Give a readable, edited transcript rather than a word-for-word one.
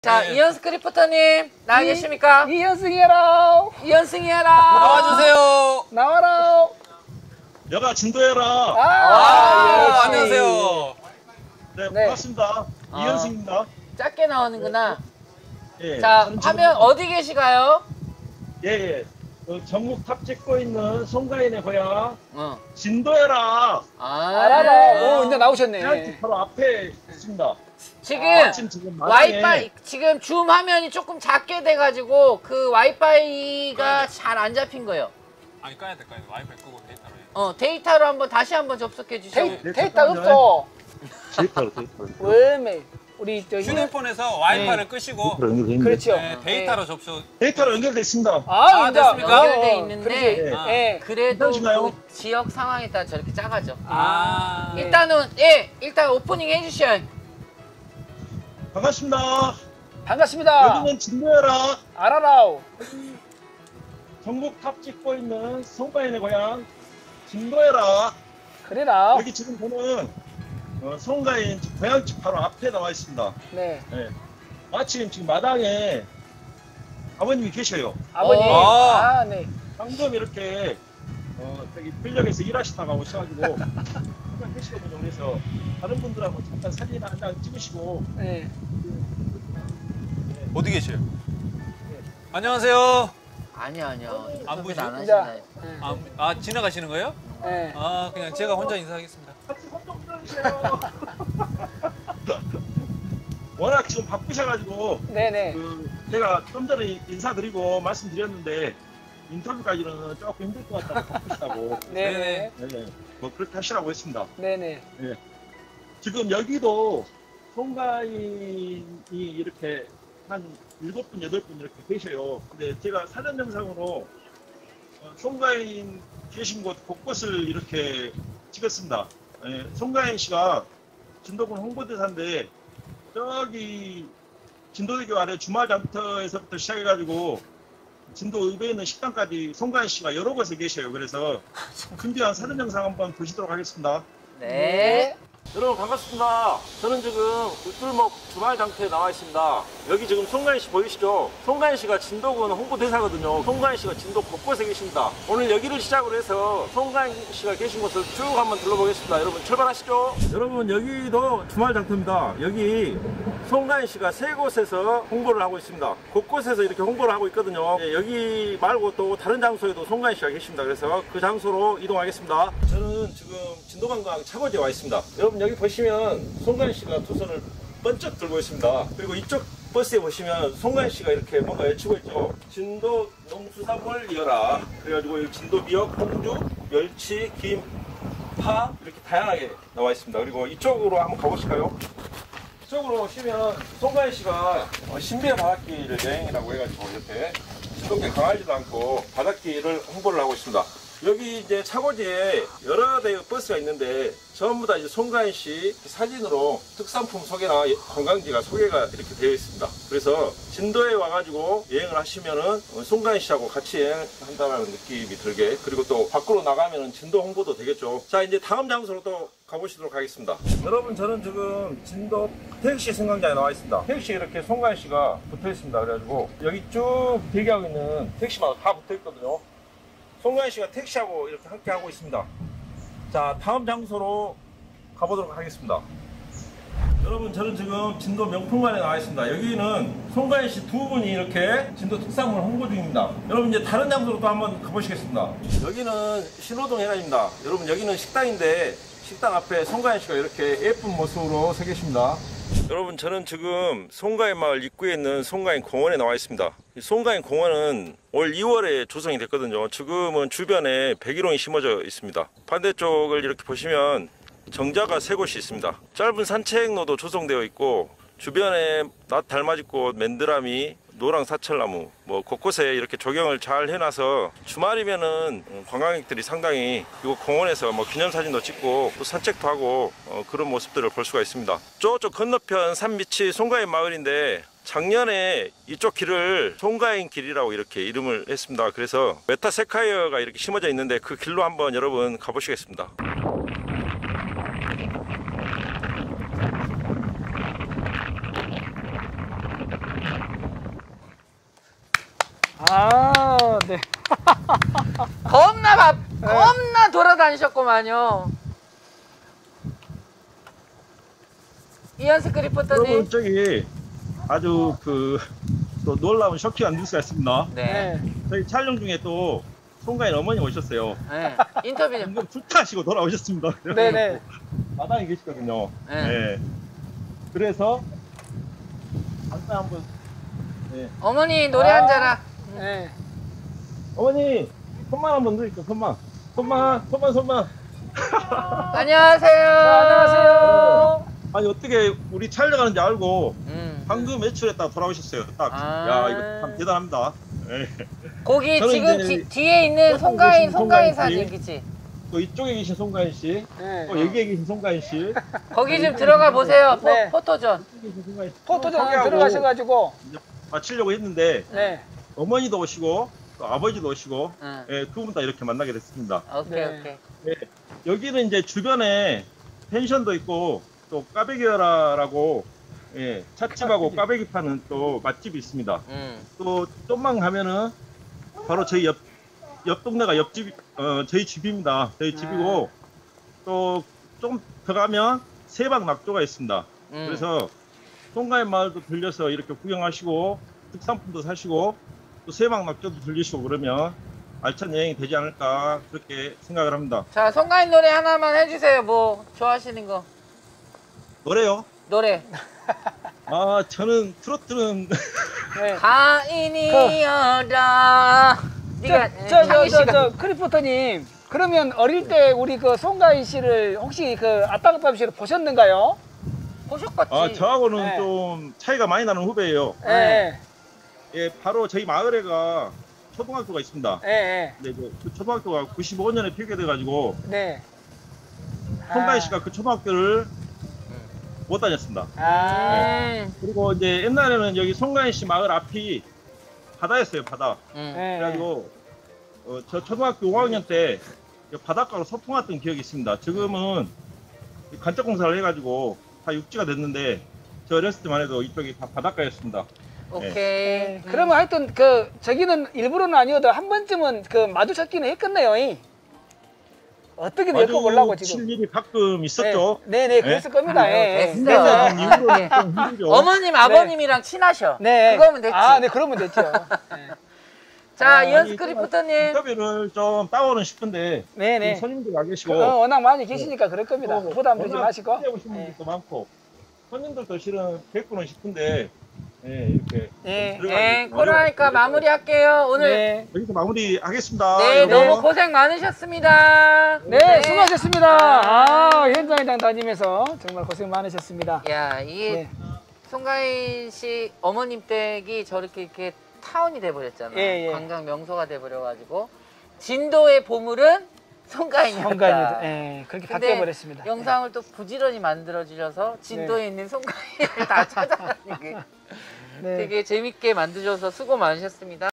자, 네. 이현승 리포터님 나와 계십니까? 이현승이라 이현승이야라. 나와주세요. 나와라. 여가 진도해라. 역시. 안녕하세요. 네, 네. 반갑습니다. 이현승입니다. 작게 나오는구나. 예. 자, 저는 화면 지금- 어디 계시가요? 예, 예. 전국 탑 찍고 있는 송가인의 고향 진도해라. 알아라. 오, 이제 나오셨네. 대학교 바로 앞에 있습니다. 지금 와이파이 지금 줌 화면이 조금 작게 돼가지고 그 와이파이가 잘 안 잡힌 거예요. 아니 까야 돼. 와이파이 끄고 데이터로. 데이터로 다시 한번 접속해 주세요. 데이터 없어. 데이터로. 왜매? 우리 저 휴대폰에서 와이파이를 끄시고 그렇죠. 네, 데이터로 접속. 데이터로 연결돼 있습니다. 아, 이제 됐습니까? 연결돼 있는데 그렇지. 예. 그래도 괜찮으신가요? 그 지역 상황에 따라 저렇게 작아져. 아. 일단은 일단 오프닝 해주셔요. 반갑습니다. 반갑습니다. 여기는 진도해라. 알아라. 전국 탑 찍고 있는 송가인의 고향 진도해라. 그래라. 여기 지금 보는 송가인 고향집 바로 앞에 나와 있습니다. 네. 네. 마침 지금 마당에 아버님이 계셔요. 아버님. 아. 아, 네. 방금 이렇게 저기 필력에서 일하시다가 오셔가지고 잠깐 계시거든요. 그래서 다른 분들하고 잠깐 사진 한 장 찍으시고 네. 어디 계세요? 안녕하세요. 아니요. 안 보이죠? 안 이제 하시나요? 아 지나가시는 거예요? 네. 아 그냥 제가 혼자 인사하겠습니다. 같이 손좀 들어주세요. 워낙 지금 바쁘셔가지고 네네. 제가 좀 전에 인사드리고 말씀드렸는데 인터뷰까지는 조금 힘들 것 같다고 바쁘시다고 네네. 네, 뭐 그렇게 하시라고 했습니다. 네네. 지금 여기도 송가인이 이렇게 한 7분, 8분 이렇게 계셔요. 근데 제가 사전 영상으로 송가인 계신 곳 곳곳을 이렇게 찍었습니다. 송가인 씨가 진도군 홍보대사인데 저기 진도대교 아래 주말장터에서부터 시작해가지고 진도 의회에 있는 식당까지 송가인 씨가 여러 곳에 계셔요. 그래서 준비한 사전 영상 한번 보시도록 하겠습니다. 네. 여러분 반갑습니다. 저는 지금 울tur목 주말장터에 나와 있습니다. 여기 지금 송가인 씨 보이시죠? 송가인 씨가 진도군 홍보대사거든요. 송가인 씨가 진도 곳곳에 계십니다. 오늘 여기를 시작으로 해서 송가인 씨가 계신 곳을 쭉 한번 둘러보겠습니다. 여러분 출발하시죠. 여러분 여기도 주말장터입니다. 여기 송가인 씨가 3곳에서 홍보를 하고 있습니다. 곳곳에서 이렇게 홍보를 하고 있거든요. 여기 말고 또 다른 장소에도 송가인 씨가 계십니다. 그래서 그 장소로 이동하겠습니다. 저는 지금 진도관광 차고지에 와 있습니다. 여러분 여기 보시면 송가인 씨가 두 손을 번쩍 들고 있습니다. 그리고 이쪽 버스에 보시면 송가인 씨가 이렇게 뭔가 외치고 있죠. 진도 농수산물 이어라. 그래가지고 여기 진도 미역, 홍주, 멸치, 김, 파 이렇게 다양하게 나와 있습니다. 그리고 이쪽으로 한번 가보실까요? 이쪽으로 오시면 송가인 씨가 신비의 바닷길을 여행이라고 해가지고 이렇게 진돗개 강하지도 않고 바닷길을 홍보를 하고 있습니다. 여기 이제 차고지에 여러 대의 버스가 있는데 전부 다 이제 송가인 씨 사진으로 특산품 소개나 관광지가 소개가 이렇게 되어 있습니다. 그래서 진도에 와가지고 여행을 하시면은 송가인 씨하고 같이 여행한다는 느낌이 들게, 그리고 또 밖으로 나가면은 진도 홍보도 되겠죠. 자, 이제 다음 장소로 또 가보시도록 하겠습니다. 여러분 저는 지금 진도 택시 승강장에 나와 있습니다. 택시에 이렇게 송가인 씨가 붙어 있습니다. 그래가지고 여기 쭉 대기하고 있는 택시마다 다 붙어 있거든요. 송가인 씨가 택시하고 이렇게 함께 하고 있습니다. 자, 다음 장소로 가보도록 하겠습니다. 여러분 저는 지금 진도 명품관에 나와 있습니다. 여기는 송가인 씨 두 분이 이렇게 진도 특산물 홍보 중입니다. 여러분 이제 다른 장소로 또 한번 가보시겠습니다. 여기는 신호등 해관입니다. 여러분 여기는 식당인데 식당 앞에 송가인 씨가 이렇게 예쁜 모습으로 서 계십니다. 여러분 저는 지금 송가인 마을 입구에 있는 송가인 공원에 나와 있습니다. 이 송가인 공원은 올 2월에 조성이 됐거든요. 지금은 주변에 백일홍이 심어져 있습니다. 반대쪽을 이렇게 보시면 정자가 3곳이 있습니다. 짧은 산책로도 조성되어 있고 주변에 낫 달맞이꽃, 맨드라미, 노랑 사철나무 뭐 곳곳에 이렇게 조경을 잘 해놔서 주말이면은 관광객들이 상당히 이곳 공원에서 뭐 기념사진도 찍고 또 산책도 하고 그런 모습들을 볼 수가 있습니다. 저쪽 건너편 산 밑이 송가인 마을인데 작년에 이쪽 길을 송가인 길이라고 이렇게 이름을 했습니다. 그래서 메타세카이어가 이렇게 심어져 있는데 그 길로 한번 여러분 가보시겠습니다. 아, 네. 겁나 돌아다니셨구만요. 이현숙 리포터님. 여러분 저기 아주 또 놀라운 쇼킹한 뉴스가 있습니다. 네. 저희 촬영 중에 또 송가인 어머니 오셨어요. 네. 인터뷰 좀. 방금 출타하시고 돌아오셨습니다. 네네. 마당에 계시거든요. 네. 네. 그래서 잠깐 한번. 네. 어머니 노래 한 자라. 네. 어머니 손만 한번 드릴게요. 손만. 안녕하세요. 안녕하세요. 아니 어떻게 우리 촬영하는지 알고 방금 음. 외출했다 돌아오셨어요. 딱. 아. 야 이거 참 대단합니다. 네. 거기 저는 지금 이제 뒤에 있는 송가인 송가인 씨. 사진 그치? 또 이쪽에 계신 송가인 씨, 네. 또 여기에 계신 송가인 씨, 거기 좀 들어가 보세요. 네. 포토존. 이쪽에 계신 송가인 씨. 포토존 소개하고 들어가셔가지고. 이제 마치려고 했는데 네. 어머니도 오시고 또 아버지도 오시고 응. 예, 두 분 다 이렇게 만나게 됐습니다. 오케이 네. 오케이. 예, 여기는 이제 주변에 펜션도 있고 또 까베기라라고 예, 찻집하고 까베기 파는 또 맛집이 있습니다. 또 좀만 가면은 바로 저희 옆 동네가 옆집 저희 집입니다. 저희 집이고 또 좀 더 가면 세방 낙조가 있습니다. 그래서 송가인 마을도 들려서 이렇게 구경하시고 특산품도 사시고 또 세방 낙조도 들리시고 그러면 알찬 여행이 되지 않을까 그렇게 생각을 합니다. 자 송가인 노래 하나만 해주세요. 뭐 좋아하시는 거 노래요? 노래. 아 저는 트로트는 네. 가인이여라. 네가 창희 씨가 저 크리포터님, 그러면 어릴 때 우리 그 송가인 씨를 혹시 그 아따그밤 씨를 보셨는가요? 보셨겠지. 아 저하고는 네. 좀 차이가 많이 나는 후배예요. 네. 예, 바로 저희 마을에가 초등학교가 있습니다. 네. 근데 그 초등학교가 95년에 폐교돼가지고 네. 송가인 씨가 그 초등학교를 못 다녔습니다. 그리고 이제 옛날에는 여기 송가인 씨 마을 앞이 바다였어요, 바다. 네. 그래가지고 저 초등학교 5학년 때 바닷가로 소풍했던 기억이 있습니다. 지금은 간접 공사를 해가지고 다 육지가 됐는데 저 어렸을 때만 해도 이쪽이 다 바닷가였습니다. 오케이. 네. 그러면 하여튼 그 저기는 일부러는 아니어도 한 번쯤은 그 마주쳤기는 했겠네요. 어떻게든 엮어보려고 지금. 칠 일이 가끔 있었죠. 네네, 그랬을 겁니다. 예. 됐어. 그래서 예. 이후로는 좀 힘들죠. 어머님 아버님이랑 친하셔. 네. 그거면 됐지. 아, 네, 그러면 됐죠. 네. 자 이현숙 리포터님. 인터뷰를 좀 따오는 싶은데 네네. 손님들 와 계시고 워낙 많이 계시니까 그럴 겁니다. 부담 주지 마시고. 오신 분들도 많고 손님들도 실은 뵙고는 싶은데 예, 이렇게 네, 좀 네, 들어가기 코로나니까 어려워요. 마무리할게요. 오늘 네. 여기서 마무리하겠습니다. 네, 여러분. 너무 고생 많으셨습니다. 네, 수고하셨습니다. 아, 현장장 다니면서 정말 고생 많으셨습니다. 야, 이게 네. 송가인 씨 어머님 댁이 저렇게 이렇게 타운이 돼버렸잖아요. 예, 예. 관광 명소가 돼버려가지고 진도의 보물은 송가인이었다. 성가인이, 예, 그렇게 근데 바뀌어버렸습니다. 영상을 또 부지런히 만들어주셔서 진도에 있는 송가인을 다 찾아다니게 네. 되게 재밌게 만드셔서 수고 많으셨습니다.